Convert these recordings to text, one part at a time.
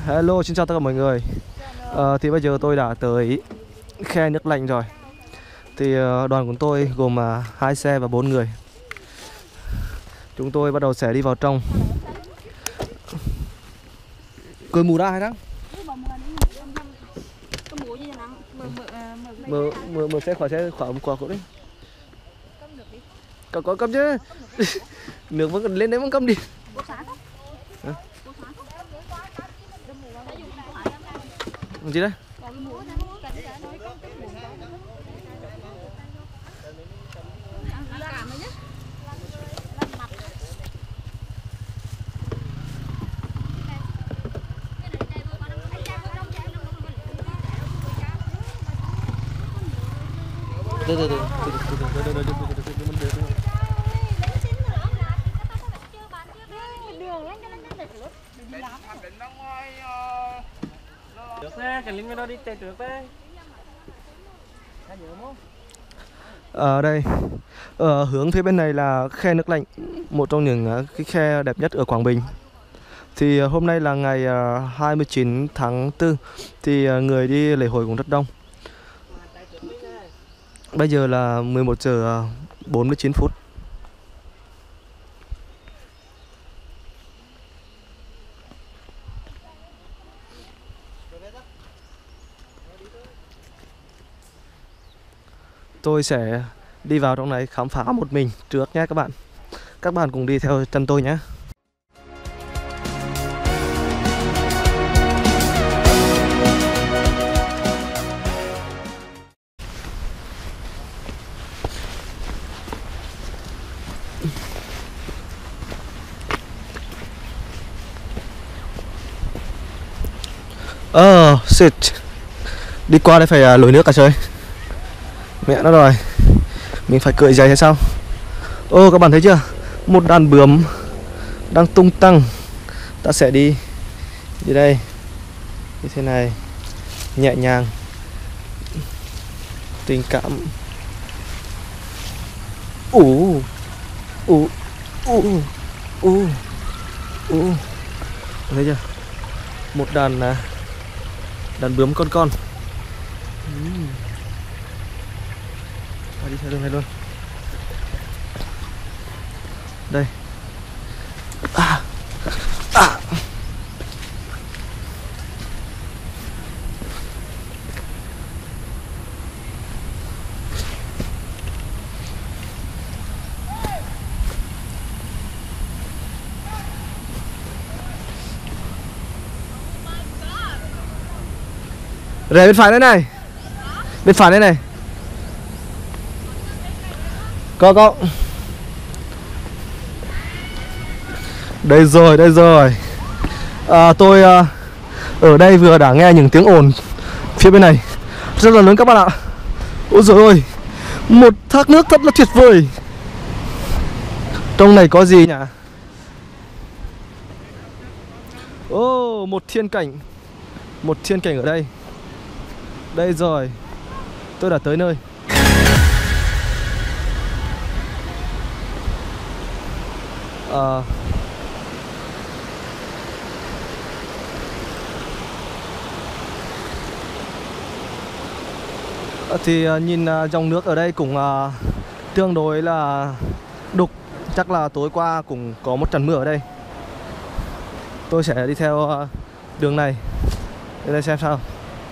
Hello, xin chào tất cả mọi người. Thì bây giờ tôi đã tới khe nước lạnh rồi. Thì đoàn của tôi gồm 2 xe và 4 người. Chúng tôi bắt đầu sẽ đi vào trong. Cười mù ra hay đó? Mở xe khỏi xe khỏi quả cậu đi. Có cầm chứ. Nước vẫn lên đấy vẫn cầm đi. Gì đấy? Từ. Ở đây, hướng phía bên này là khe nước lạnh, một trong những cái khe đẹp nhất ở Quảng Bình. Thì hôm nay là ngày 29 tháng 4, thì người đi lễ hội cũng rất đông. Bây giờ là 11 giờ 49 phút. Tôi sẽ đi vào trong này khám phá một mình trước nhé các bạn. Các bạn cùng đi theo chân tôi nhé. Shit. Đi qua đây phải lội nước cả trời. Mẹ nó rồi. Mình phải cởi giày hay sao? Các bạn thấy chưa? Một đàn bướm đang tung tăng. Ta sẽ đi đây như thế này, nhẹ nhàng, tình cảm. Thấy chưa? Một đàn bướm con. Đi theo đường này luôn. Đây. Rẽ bên phải đây này. Bên phải đây này. Có. Đây rồi. Tôi ở đây vừa đã nghe những tiếng ồn phía bên này rất là lớn các bạn ạ. Ôi giời ơi, một thác nước thật là tuyệt vời. Trong này có gì nhỉ? Một thiên cảnh ở đây. Đây rồi, tôi đã tới nơi. Thì nhìn dòng nước ở đây cũng tương đối là đục. Chắc là tối qua cũng có một trận mưa ở đây. Tôi sẽ đi theo đường này để đây xem sao.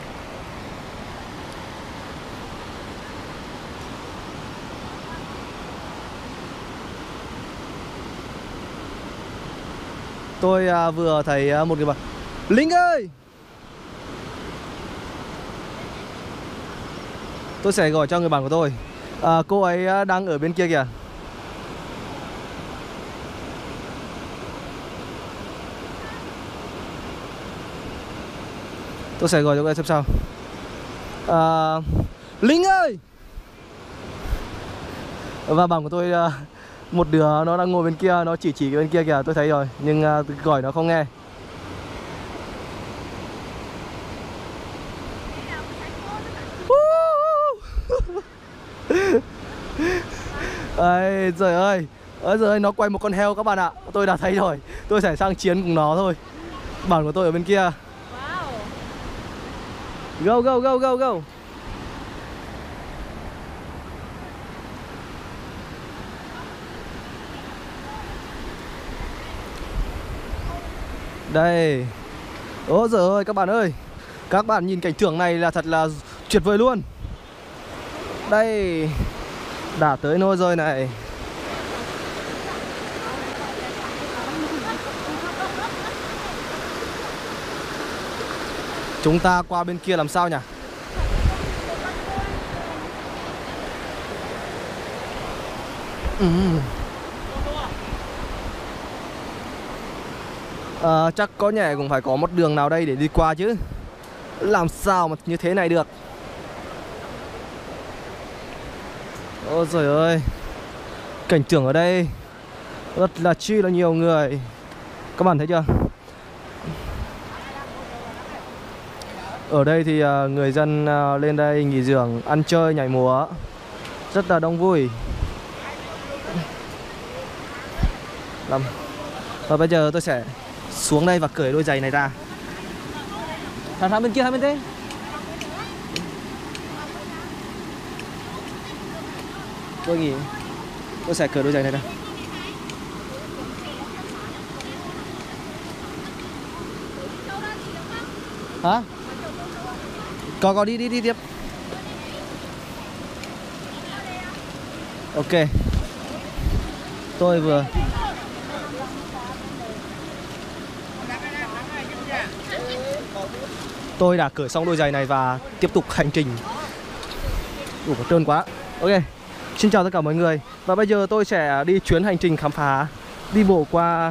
Tôi vừa thấy một người bạn. Linh ơi! Tôi sẽ gọi cho người bạn của tôi. Cô ấy đang ở bên kia kìa. Tôi sẽ gọi cho cô ấy xem sao. Linh ơi! Và bạn của tôi, một đứa nó đang ngồi bên kia, nó chỉ cái bên kia kìa, tôi thấy rồi. Nhưng gọi nó không nghe. Ây, trời ơi. Trời ơi, nó quay một con heo các bạn ạ. Tôi đã thấy rồi. Tôi sẽ sang chiến cùng nó thôi. Bạn của tôi ở bên kia. Go go go go go. Đây. Ôi giời ơi các bạn ơi. Các bạn nhìn cảnh tượng này là thật là tuyệt vời luôn. Đây. Đã tới nơi rồi này. Chúng ta qua bên kia làm sao nhỉ? Chắc có nhẽ cũng phải có một đường nào đây để đi qua chứ. Làm sao mà như thế này được. Ôi giời ơi. Cảnh tượng ở đây rất là chi là nhiều người. Các bạn thấy chưa? Ở đây thì người dân lên đây nghỉ dưỡng, ăn chơi, nhảy múa rất là đông vui. Và bây giờ tôi sẽ xuống đây và cởi đôi giày này ra. Sang bên kia, sang bên đây. Tôi nghĩ tôi sẽ cởi đôi giày này ra. Hả? Có đi tiếp. Ok. Tôi đã cởi xong đôi giày này và tiếp tục hành trình. Đủ trơn quá. Ok. Xin chào tất cả mọi người. Và bây giờ tôi sẽ đi chuyến hành trình khám phá, đi bộ qua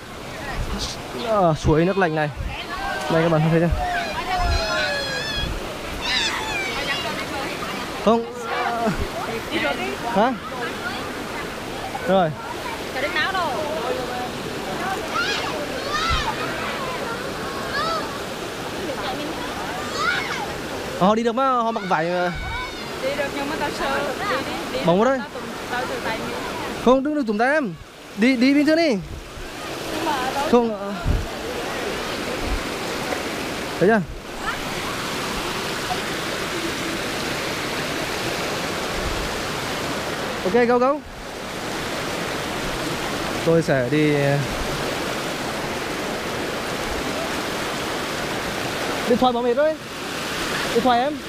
suối nước lạnh này. Đây các bạn thấy chưa? Không. Hả? Rồi. Họ đi được mà, họ mặc vải. Đi được nhưng mà tao sợ. Đi. Bóng vào đây. Tao từ tay mình. Không, đừng tụm tay em. Đi bình thường đi. Không. Thấy chưa? Ok, go. Tôi sẽ đi. Điện thoại bảo mệt rồi. Điện thoại em.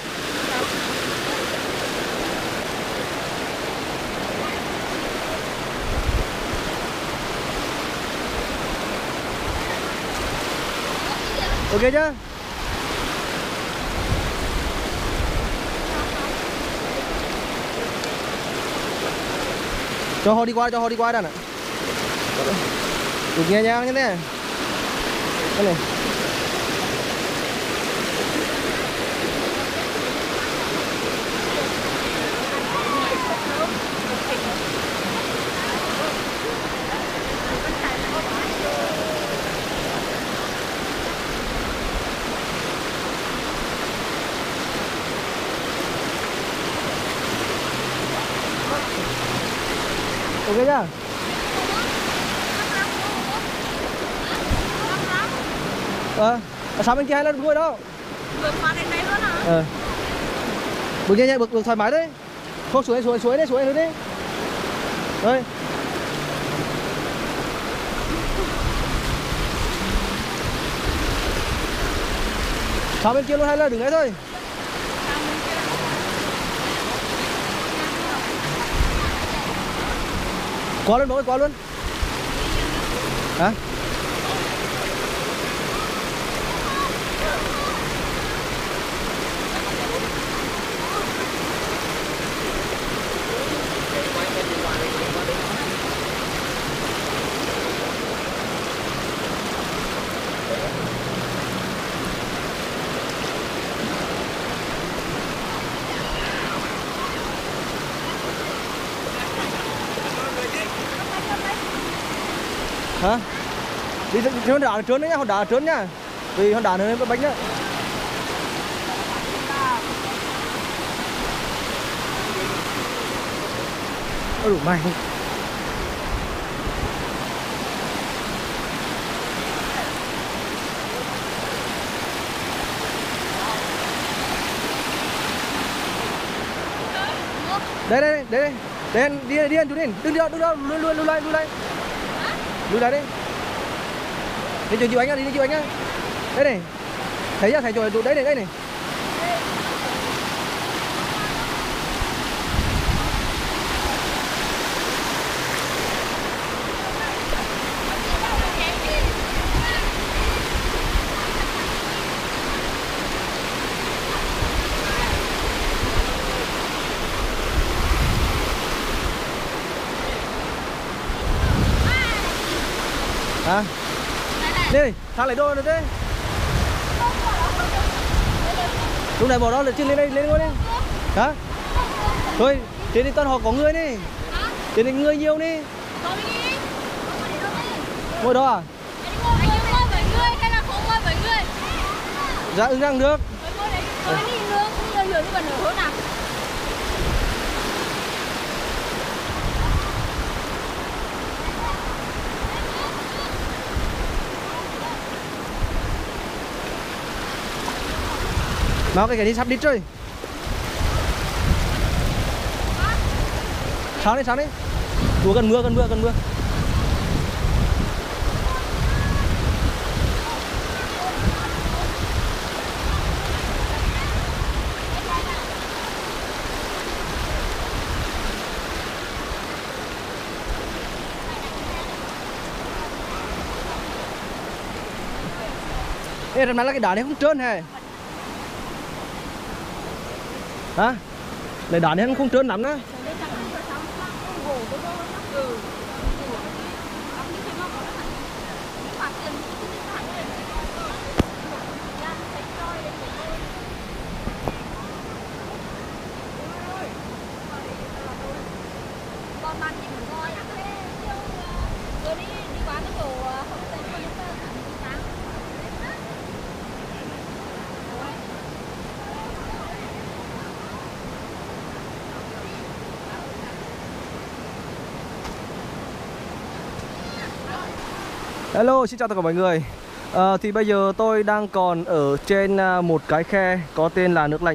Ok chưa? Cho họ đi qua đã nè. Đừng nghe nhàng như thế này. Đây này. Ok chưa? Sao bên kia hay là đuôi đâu? Bước qua đến đây luôn hả? Bước nhanh, bước thoải mái đấy. Không suối đi. Đây. Sao bên kia luôn hay là đứng đấy thôi? Qua luôn. Hả? Hả? Đi hòn đá trơn đấy nhá, hòn đá trơn nhá. Vì hòn đá này nó bánh nhá. Ôi đủ mày không. Đây đây đây đây. Đi chú đi. Đừng đâu, lùi lại. Lùi lại đi. Đi chịu anh á, đi chịu anh á. Đây này. Thấy chưa? Thấy chỗ đấy này. Hả? Đi, thang lại đô được đấy. Lúc này bỏ đó là trên lên đây, lên ngồi đi. Hả? Thôi, trên đi toàn họ có người đi. Trên đi người nhiều đi. Ngồi đó à? Anh ngồi với người hay là không ngồi với người? Dạ ứng rằng được. Ngồi đi nướng, không nhiều như nữa hơn nào. Mau cái đi sắp đi chơi. Sáng đi. Đùa gần mưa. Ê, lần này là cái đá này không trơn hề. Hả? Này đá này không trơn lắm đó. Con bạn chỉ muốn coi vừa đi qua cái chỗ Hello, xin chào tất cả mọi người. Thì bây giờ tôi đang còn ở trên một cái khe có tên là nước lạnh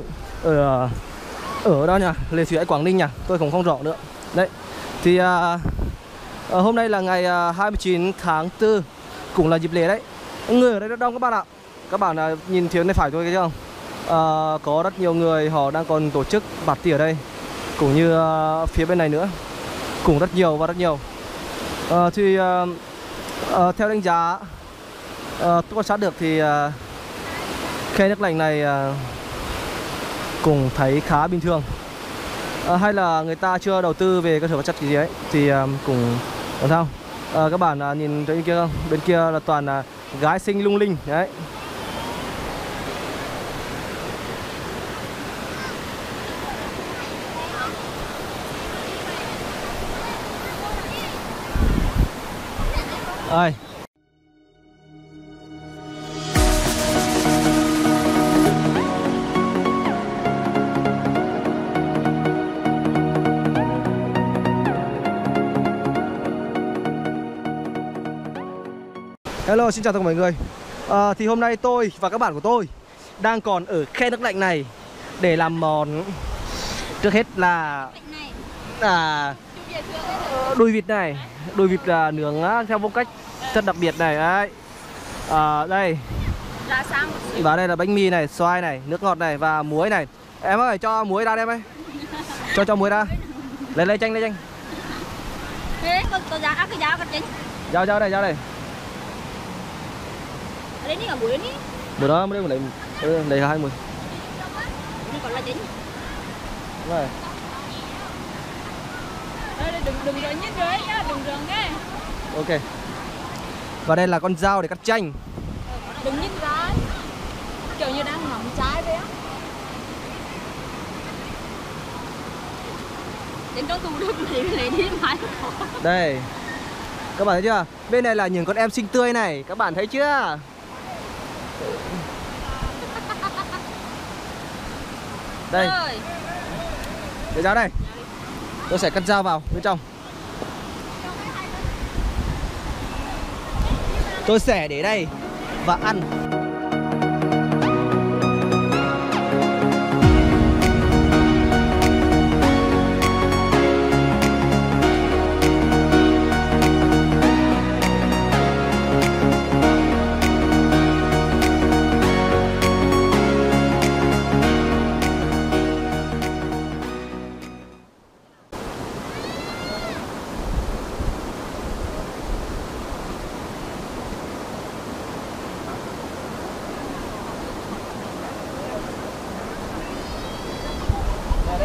ở đâu nhỉ? Lê Thủy Quảng Ninh nhỉ? Tôi cũng không rõ nữa. Đấy. Thì hôm nay là ngày 29 tháng 4, cũng là dịp lễ đấy. Người ở đây rất đông các bạn ạ. Các bạn nhìn phía bên phải tôi thấy không? Có rất nhiều người họ đang còn tổ chức party ở đây, cũng như phía bên này nữa, cũng rất nhiều. Theo đánh giá tôi quan sát được thì khe nước lạnh này cũng thấy khá bình thường, hay là người ta chưa đầu tư về cơ sở vật chất gì ấy thì cũng làm sao. Các bạn nhìn thấy kia không? Bên kia là toàn là gái xinh lung linh đấy. Đây. Hello, xin chào tất cả mọi người. Thì hôm nay tôi và các bạn của tôi đang còn ở khe nước lạnh này để làm món. Trước hết là đùi vịt này. Đùi vịt là nướng theo phong cách rất đặc biệt này đấy. Đây. Và đây là bánh mì này, xoài này, nước ngọt này và muối này. Em ơi, cho muối ra đây em ơi. Cho muối ra. Lấy chanh. Thế có giá cái giá cái chanh. Giao đây. Ở đây ní cả muối ní. Muối đó mới lấy 2 muối. Nó còn là chính. Rồi. Đây đừng rời nhít rưới nhá, đừng rời nghe. Ok. Và đây là con dao để cắt chanh. Đừng nhích ra. Kiểu như đang ngậm trái vậy á. Đến trong tủ được lấy đi mãi. Đây. Các bạn thấy chưa? Bên này là những con em xinh tươi này, các bạn thấy chưa? Đây. Để dao đây. Tôi sẽ cắt dao vào bên trong. Tôi sẽ để đây và ăn.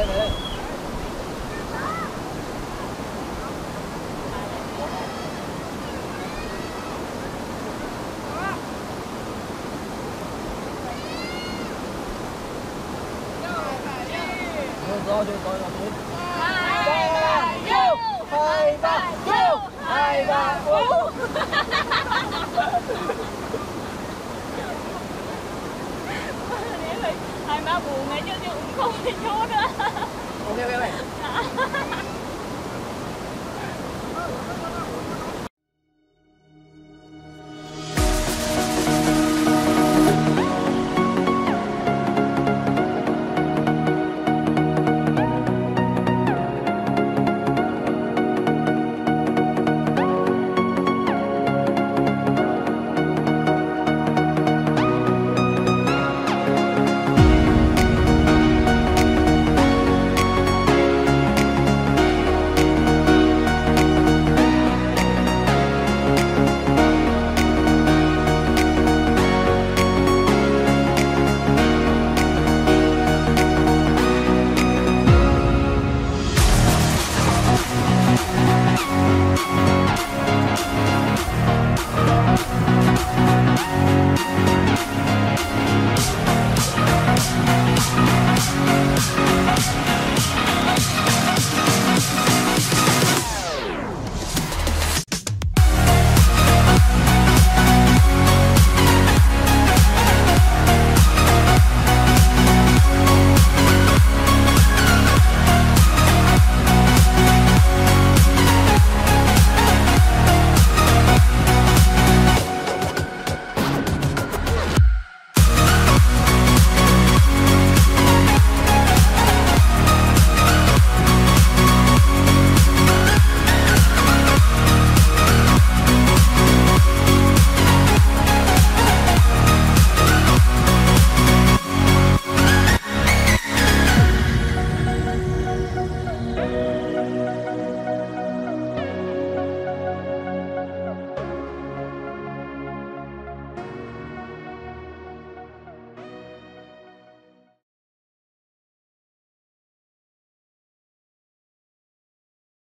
Hai má buồn ngay chứ cũng không đi vô nữa. Ok.